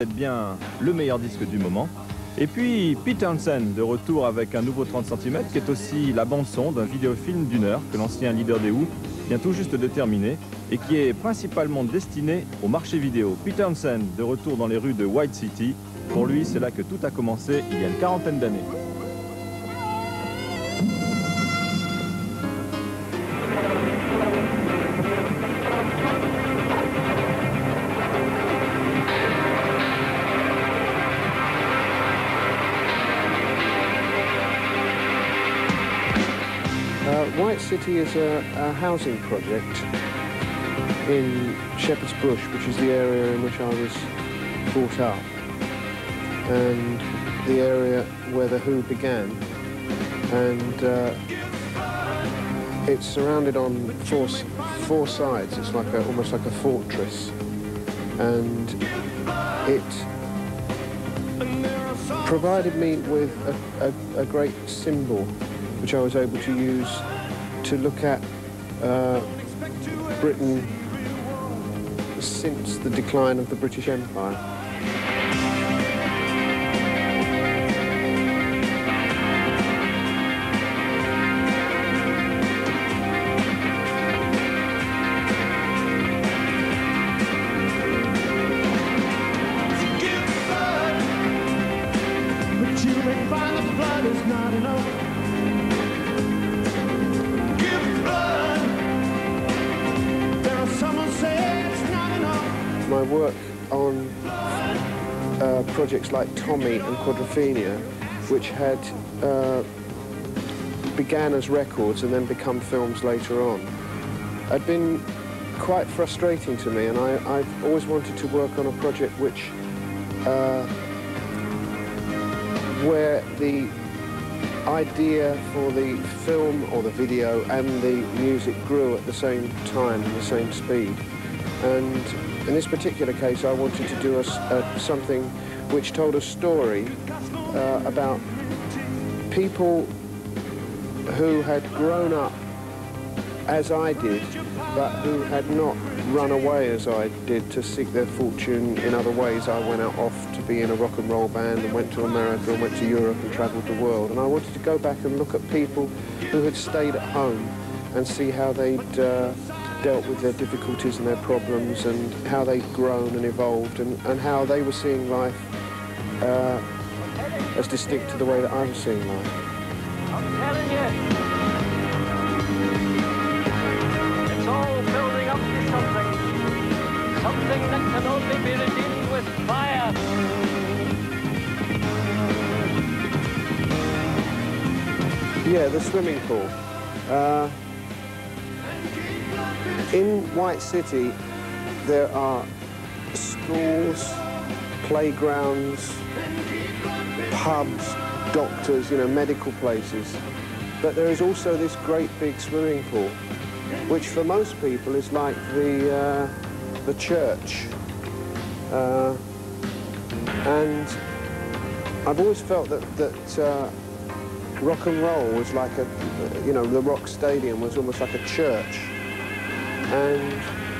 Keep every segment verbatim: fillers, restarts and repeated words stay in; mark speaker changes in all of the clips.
Speaker 1: C'est bien le meilleur disque du moment. Et puis Pete Townshen, de retour avec un nouveau trente centimètres, qui est aussi la bande-son d'un vidéofilm d'une heure que l'ancien leader des Who vient tout juste de terminer et qui est principalement destiné au marché vidéo. Pete Townshen, de retour dans les rues de White City. Pour lui, c'est là que tout a commencé il y a une quarantaine d'années.
Speaker 2: Uh, White City is a, a housing project in Shepherd's Bush, which is the area in which I was brought up, and the area where the Who began. And uh, it's surrounded on four, four sides. It's like a, almost like a fortress, and it provided me with a, a, a great symbol which I was able to use to look at uh, Britain since the decline of the British Empire.
Speaker 3: But you may find the blood is not enough.
Speaker 2: My work on uh, projects like Tommy and Quadrophenia, which had uh, began as records and then become films later on, had been quite frustrating to me, and I, I've always wanted to work on a project which uh, where the idea for the film or the video and the music grew at the same time, the same speed. And in this particular case, I wanted to do a, a, something which told a story uh, about people who had grown up as I did, but who had not run away as I did to seek their fortune in other ways. I went out off to be in a rock and roll band and went to America and went to Europe and travelled the world. And I wanted to go back and look at people who had stayed at home and see how they'd uh, dealt with their difficulties and their problems, and how they'd grown and evolved, and, and how they were seeing life uh, as distinct to the way that I was seeing life.
Speaker 4: I'm telling you, it's all building up to something, something that can only be redeemed with fire.
Speaker 2: Yeah, the swimming pool. Uh, In White City, there are schools, playgrounds, pubs, doctors, you know, medical places. But there is also this great big swimming pool, which for most people is like the, uh, the church. Uh, and I've always felt that, that uh, rock and roll was like a, you know, the Rock Stadium was almost like a church. And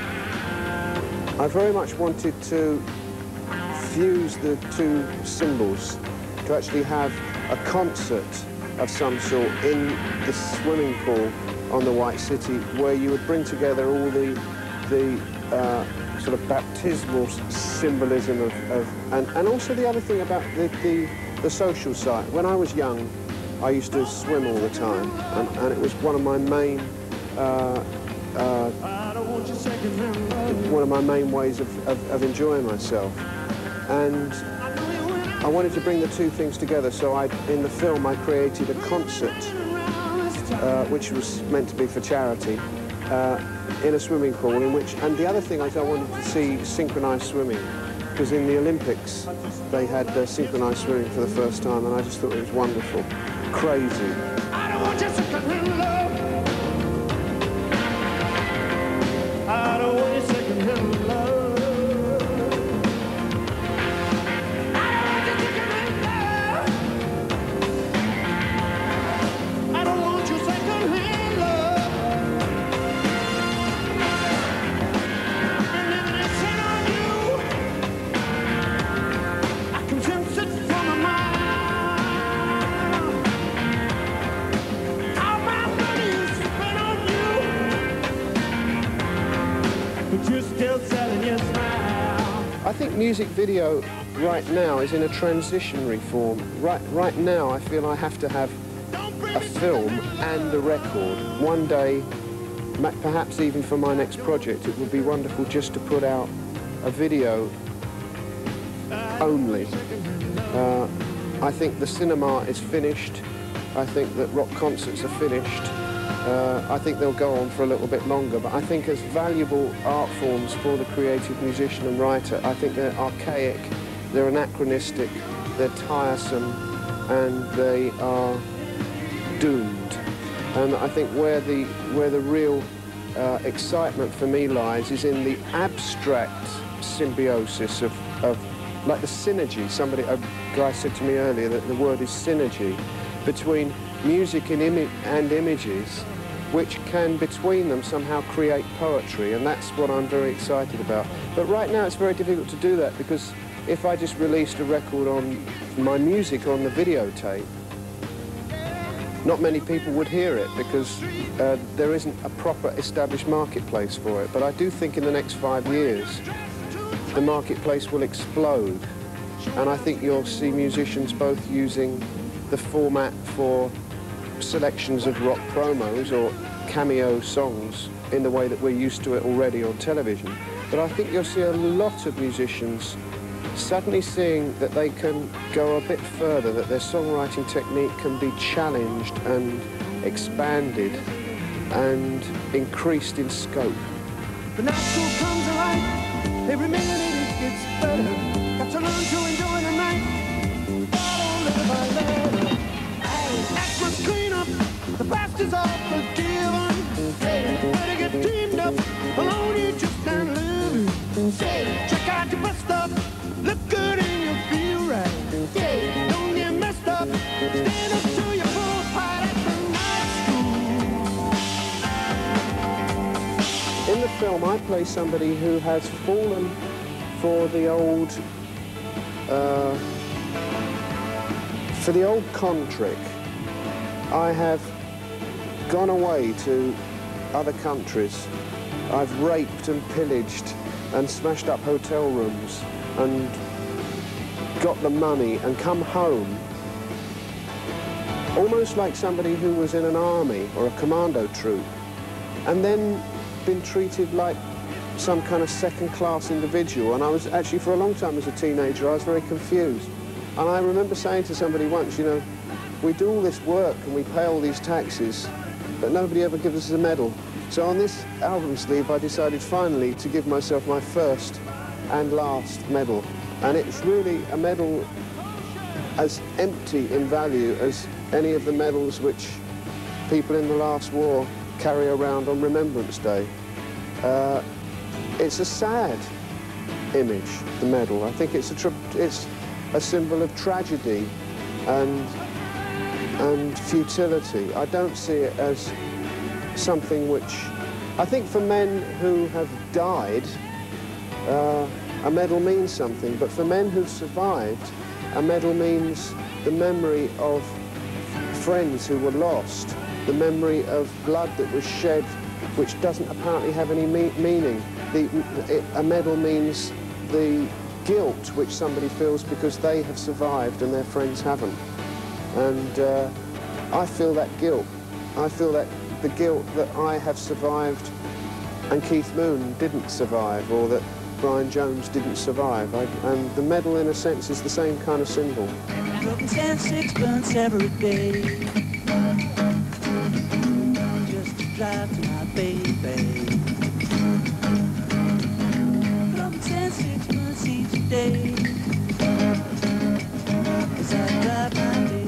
Speaker 2: I very much wanted to fuse the two symbols, to actually have a concert of some sort in the swimming pool on the White City, where you would bring together all the, the uh, sort of baptismal symbolism of, of and, and also the other thing about the, the, the social side. When I was young, I used to swim all the time, and, and it was one of my main uh, uh, one of my main ways of, of, of enjoying myself. And I wanted to bring the two things together, so I, in the film I created a concert uh, which was meant to be for charity uh, in a swimming pool, in which, and the other thing is I wanted to see synchronized swimming, because in the Olympics they had uh, synchronized swimming for the first time, and I just thought it was wonderful, crazy.
Speaker 3: I don't want just a second love. I don't want your second love.
Speaker 2: think music video right now is in a transitionary form. Right, right now, I feel I have to have a film and a record. One day, perhaps even for my next project, it would be wonderful just to put out a video only. Uh, I think the cinema is finished. I think that rock concerts are finished. Uh, I think they'll go on for a little bit longer, but I think as valuable art forms for the creative musician and writer, I think they're archaic, they're anachronistic, they're tiresome, and they are doomed. And I think where the, where the real uh, excitement for me lies is in the abstract symbiosis of, of like the synergy. Somebody, a guy said to me earlier that the word is synergy, between music and, imi and images, which can, between them, somehow create poetry, and that's what I'm very excited about. But right now it's very difficult to do that, because if I just released a record on my music on the videotape, not many people would hear it, because uh, there isn't a proper established marketplace for it. But I do think in the next five years, the marketplace will explode, and I think you'll see musicians both using the format for selections of rock promos or cameo songs in the way that we're used to it already on television. But I think you'll see a lot of musicians suddenly seeing that they can go a bit further, that their songwriting technique can be challenged and expanded and increased in scope.
Speaker 3: The night school comes alive, every minute it gets better. Got to learn to enjoy the night. Act must clean up, the past is all forgiven. Better get teamed up, alone you just can't live. Check out your best stuff, look good and you feel right. Don't get messed up, stand up to your full part at the night school.
Speaker 2: In the film, I play somebody who has fallen for the old, uh, for the old con trick. I have gone away to other countries. I've raped and pillaged and smashed up hotel rooms and got the money and come home almost like somebody who was in an army or a commando troop, and then been treated like some kind of second-class individual. And I was actually, for a long time as a teenager, I was very confused. And I remember saying to somebody once, you know, we do all this work and we pay all these taxes, but nobody ever gives us a medal. So on this album sleeve, I decided finally to give myself my first and last medal. And it's really a medal as empty in value as any of the medals which people in the last war carry around on Remembrance Day. Uh, it's a sad image, the medal. I think it's a, tra it's a symbol of tragedy and and futility. I don't see it as something which, I think for men who have died, uh, a medal means something, but for men who've survived, a medal means the memory of friends who were lost, the memory of blood that was shed, which doesn't apparently have any me meaning. The, it, a medal means the guilt which somebody feels because they have survived and their friends haven't. And uh, I feel that guilt. I feel that the guilt that I have survived and Keith Moon didn't survive, or that Brian Jones didn't survive. I, and the medal, in a sense, is the same kind of symbol.
Speaker 5: Looking ten sixpence every day, just to drive to my baby. Looking ten sixpence each day, as I drive my baby.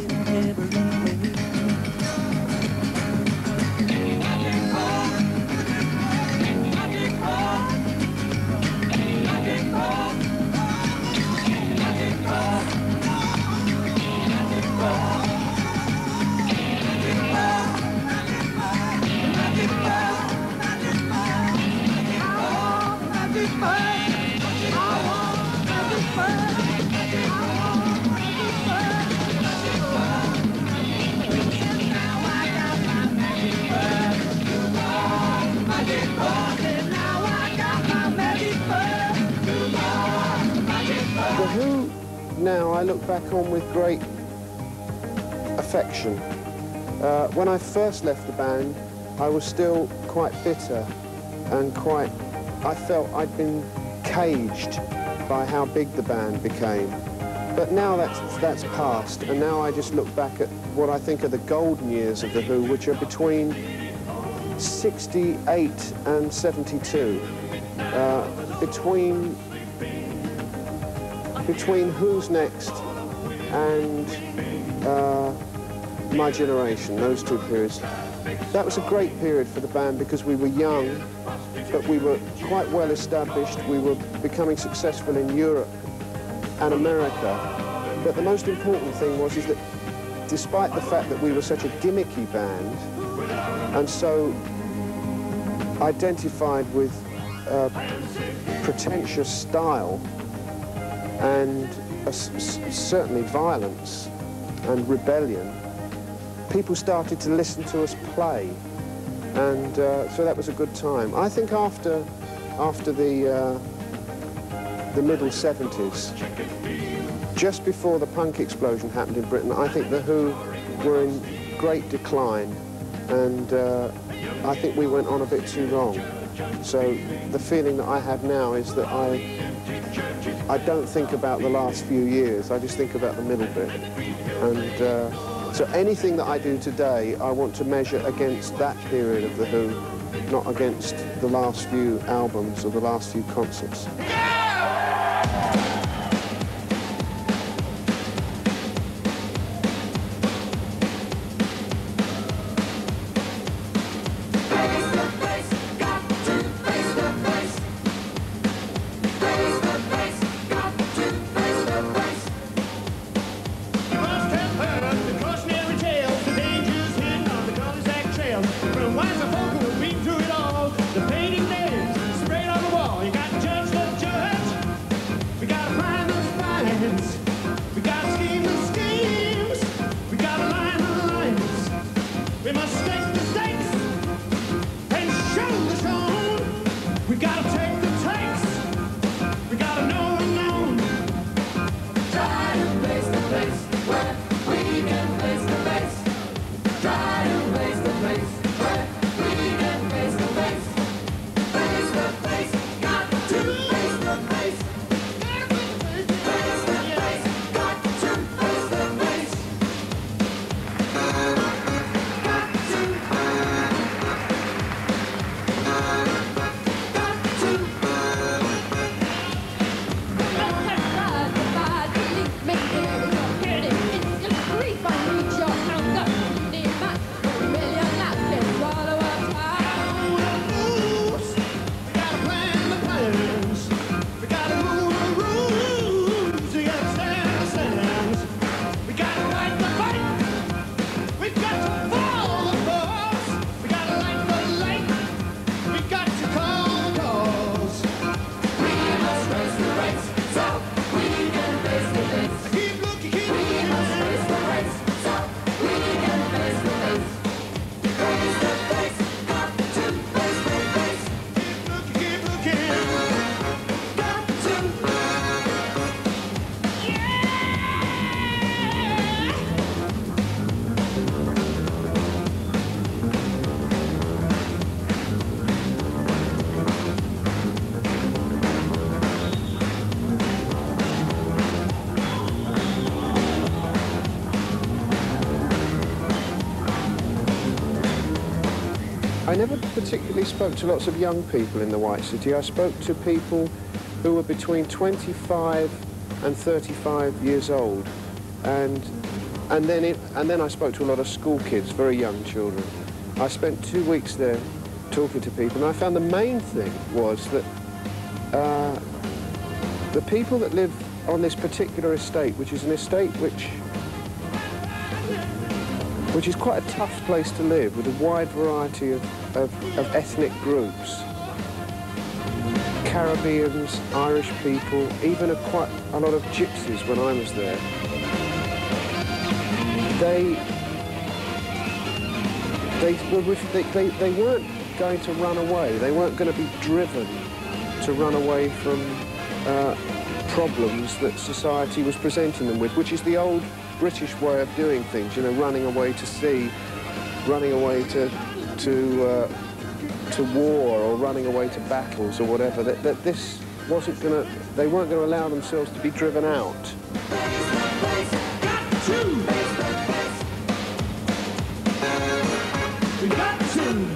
Speaker 2: The Who now I look back on with great affection. Uh, when I first left the band, I was still quite bitter and quite, I felt I'd been caged by how big the band became. But now that's, that's past, and now I just look back at what I think are the golden years of The Who, which are between sixty-eight and seventy-two. Uh, between, between Who's Next and uh, My Generation, those two periods. That was a great period for the band because we were young, but we were quite well established. We were becoming successful in Europe and America. But the most important thing was is that despite the fact that we were such a gimmicky band and so identified with uh, pretentious style and uh, s certainly violence and rebellion, people started to listen to us play, and uh, so that was a good time. I think after, after the, uh, the middle seventies, just before the punk explosion happened in Britain, I think The Who were in great decline, and uh, I think we went on a bit too long. So the feeling that I have now is that I, I don't think about the last few years, I just think about the middle bit. And uh, so anything that I do today, I want to measure against that period of The Who, not against the last few albums or the last few concerts. I never particularly spoke to lots of young people in the White City. I spoke to people who were between twenty-five and thirty-five years old, and and then it, and then I spoke to a lot of school kids, very young children. I spent two weeks there talking to people, and I found the main thing was that uh, the people that live on this particular estate, which is an estate which which is quite a tough place to live, with a wide variety of, of, of ethnic groups. Caribbeans, Irish people, even a, quite a lot of gypsies when I was there. They, they, were, they, they, they weren't going to run away. They weren't going to be driven to run away from uh, problems that society was presenting them with, which is the old British way of doing things, you know, running away to sea, running away to, to, uh, to war, or running away to battles or whatever. That, that this wasn't going to, they weren't going to allow themselves to be driven out.
Speaker 3: We got to.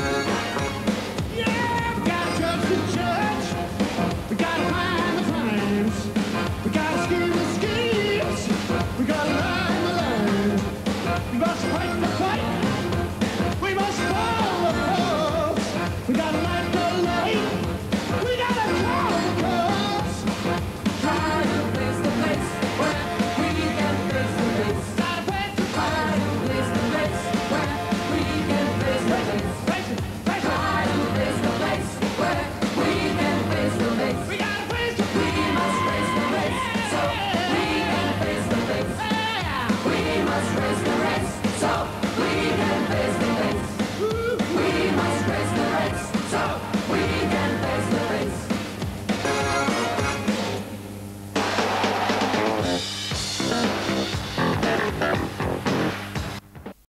Speaker 3: Yeah, we got to judge the judge. We got to find the fines. We got to scheme the schemes. We got to line the line. We must fight the fight. We must follow the rules. We got to light the light. We got to call the calls.
Speaker 5: Try to place the place where we can face the face.
Speaker 3: Got to face the
Speaker 5: Try
Speaker 3: fight.
Speaker 5: to place the place where we can face the face.
Speaker 3: Face it, face
Speaker 5: Try
Speaker 3: it.
Speaker 5: to place the place where we can face the face.
Speaker 3: We got to face the
Speaker 5: We must face the face so we can face the face.
Speaker 3: yeah.
Speaker 5: We must face the